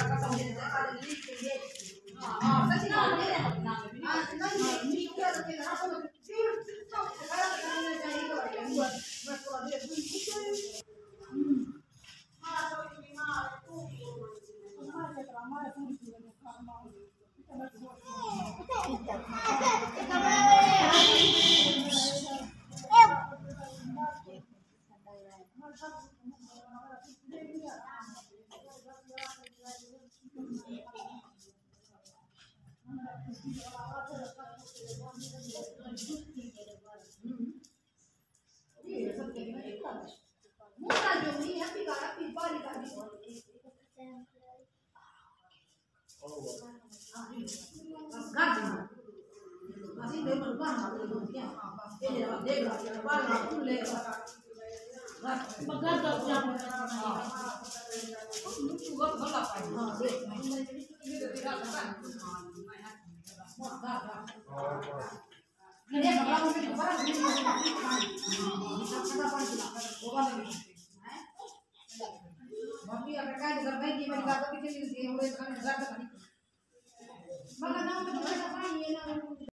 mummy अगर काय घर नाही की माझी गाता किती एवढे खाणे जात नाही मला नाव तर पाणी येणार